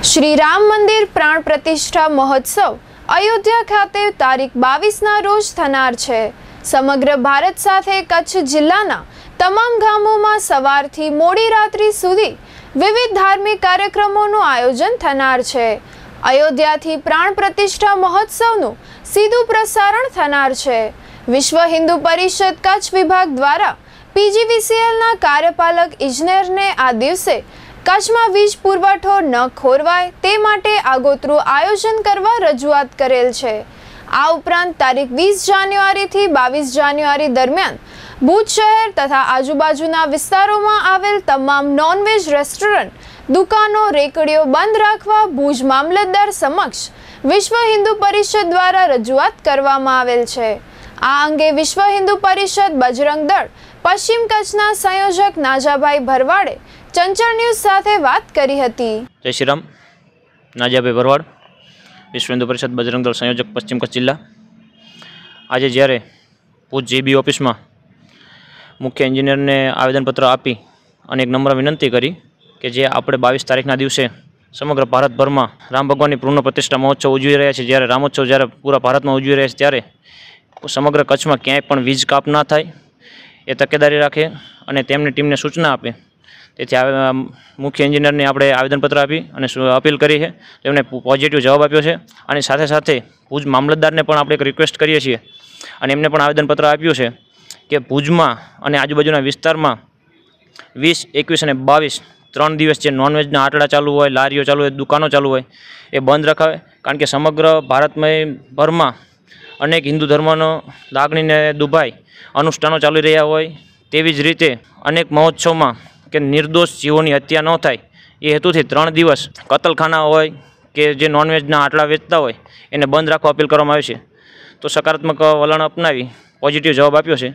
શ્રી રામ મંદિર પ્રાણ પ્રતિષ્ઠા મહોત્સવ અયોધ્યા ખાતે તારીખ 22ના રોજ થનાર છે। સમગ્ર ભારત સાથે કચ્છ જિલ્લાના તમામ ગામોમાં સવારથી મોડી રાત્રિ સુધી વિવિધ ધાર્મિક કાર્યક્રમોનું આયોજન થનાર છે। અયોધ્યાથી પ્રાણ પ્રતિષ્ઠા મહોત્સવનું સીધું પ્રસારણ થનાર છે। વિશ્વ હિન્દુ પરિષદ કચ્છ વિભાગ દ્વારા પીજીવીસીએલના કાર્યપાલક ઇજનેરને આ દિવસે કચ્છમાં વીજ પુરવઠો ન ખોરવાય તે માટે આગોતરું આયોજન કરવા રજૂઆત કરેલ છે। આ ઉપરાંત તારીખ 20 જાન્યુઆરીથી 22 જાન્યુઆરી દરમિયાન ભુજ શહેર તથા આજુબાજુના વિસ્તારોમાં આવેલ તમામ નોનવેજ રેસ્ટોરન્ટ, દુકાનો, રેકડીઓ બંધ રાખવા ભુજ મામલતદાર સમક્ષ વિશ્વ હિન્દુ પરિષદ દ્વારા રજૂઆત કરવામાં આવેલ છે। આ અંગે વિશ્વ હિન્દુ પરિષદ બજરંગ દળ પશ્ચિમ કચ્છના સંયોજક નાજાભાઈ ભરવાડે ચંચળ ન્યૂઝ સાથે વાત કરી હતી। જય શ્રી રામ। નાજાભાઈ ભરવાડ, વિશ્વ હિન્દુ પરિષદ બજરંગ દળ સંયોજક પશ્ચિમ કચ્છ જિલ્લા। આજે જ્યારે ભુજ જીબી ઓફિસમાં મુખ્ય એન્જિનિયરને આવેદનપત્ર આપી અને એક નમ્ર વિનંતી કરી કે જે આપણે 22 તારીખના દિવસે સમગ્ર ભારતભરમાં રામ ભગવાનની પૂર્ણ પ્રતિષ્ઠા મહોત્સવ ઉજવી રહ્યા છે, જ્યારે રામોત્સવ જ્યારે પૂરા ભારતમાં ઉજવી રહ્યા છે, ત્યારે સમગ્ર કચ્છમાં ક્યાંય પણ વીજ કાપ ના થાય એ તકેદારી રાખે અને તેમની ટીમને સૂચના આપે। તેથી મુખ્ય એન્જિનિયરને આપણે આવેદનપત્ર આપી અને અપીલ કરી છે, તેમણે પોઝિટિવ જવાબ આપ્યો છે। અને સાથે સાથે ભુજ મામલતદારને પણ આપણે એક રિક્વેસ્ટ કરીએ છીએ અને એમને પણ આવેદનપત્ર આપ્યું છે કે ભુજમાં અને આજુબાજુના વિસ્તારમાં 20, 21 અને 22 3 દિવસ જે નોનવેજના આટડા ચાલુ હોય, લારીઓ ચાલુ હોય, દુકાનો ચાલુ હોય એ બંધ રખાવે। કારણ કે સમગ્ર ભારતભરમાં અનેક હિન્દુ ધર્મનો લાગણીને દુભાઈ અનુષ્ઠાનો ચાલી રહ્યા હોય, તેવી જ રીતે અનેક મહોત્સવમાં કે નિર્દોષ જીવોની હત્યા ન થાય એ હેતુથી 3 દિવસ કતલખાના હોય કે જે નોનવેજના આટલા વેચતા હોય એને બંધ રાખવા અપીલ કરવામાં આવી છે। તો સકારાત્મક વલણ અપનાવી પોઝિટિવ જવાબ આપ્યો છે।